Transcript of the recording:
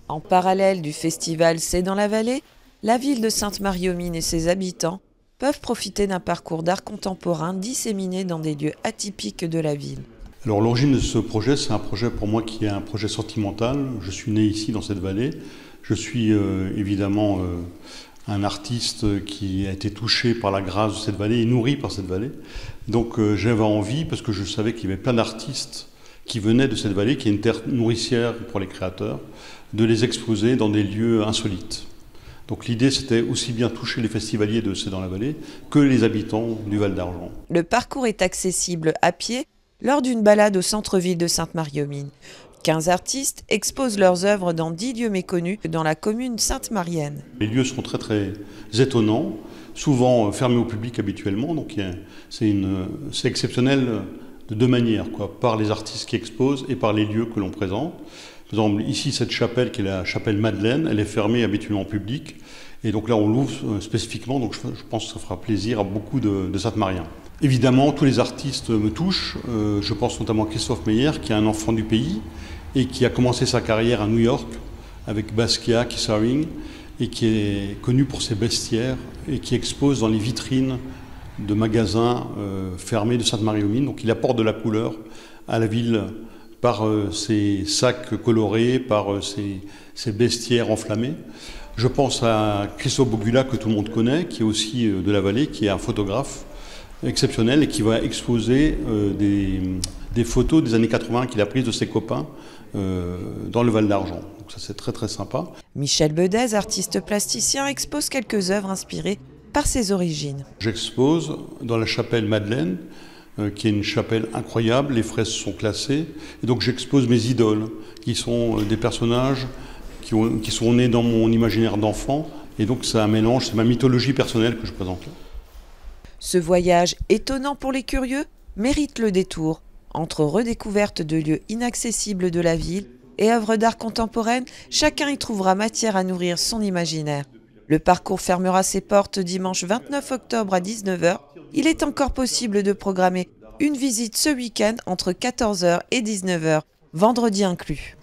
En parallèle du festival C'est dans la vallée, la ville de Sainte-Marie-aux-Mines et ses habitants peuvent profiter d'un parcours d'art contemporain disséminé dans des lieux atypiques de la ville. Alors l'origine de ce projet, c'est un projet pour moi qui est un projet sentimental. Je suis né ici dans cette vallée. Je suis évidemment un artiste qui a été touché par la grâce de cette vallée et nourri par cette vallée. Donc j'avais envie, parce que je savais qu'il y avait plein d'artistes qui venaient de cette vallée, qui est une terre nourricière pour les créateurs, de les exposer dans des lieux insolites. Donc l'idée, c'était aussi bien toucher les festivaliers de C'est dans la vallée que les habitants du Val d'Argent. Le parcours est accessible à pied lors d'une balade au centre-ville de Sainte-Marie-aux-Mines. 15 artistes exposent leurs œuvres dans 10 lieux méconnus dans la commune sainte-marienne. Les lieux sont très très étonnants, souvent fermés au public habituellement, donc c'est exceptionnel de deux manières, par les artistes qui exposent et par les lieux que l'on présente. Par exemple, ici, cette chapelle, qui est la chapelle Madeleine, elle est fermée habituellement au public. Et donc là, on l'ouvre spécifiquement, donc je pense que ça fera plaisir à beaucoup de Sainte-Mariens. Évidemment, tous les artistes me touchent. Je pense notamment à Christophe Meyer, qui est un enfant du pays et qui a commencé sa carrière à New York avec Basquiat, Keith Haring, et qui est connu pour ses bestiaires et qui expose dans les vitrines de magasins fermés de Sainte-Marie-aux-Mines. Donc il apporte de la couleur à la ville par ses sacs colorés, par ses bestiaires enflammés. Je pense à Christophe Bogula, que tout le monde connaît, qui est aussi de la vallée, qui est un photographe exceptionnel et qui va exposer des photos des années 80 qu'il a prises de ses copains dans le Val d'Argent. Donc ça, c'est très très sympa. Michel Bedez, artiste plasticien, expose quelques œuvres inspirées par ses origines. J'expose dans la chapelle Madeleine, qui est une chapelle incroyable, les fraises sont classées, et donc j'expose mes idoles, qui sont des personnages qui sont nés dans mon imaginaire d'enfant, et donc c'est un mélange, c'est ma mythologie personnelle que je présente là. Ce voyage étonnant pour les curieux mérite le détour. Entre redécouverte de lieux inaccessibles de la ville et œuvres d'art contemporaine, chacun y trouvera matière à nourrir son imaginaire. Le parcours fermera ses portes dimanche 29 octobre à 19 h. Il est encore possible de programmer une visite ce week-end entre 14 h et 19 h, vendredi inclus.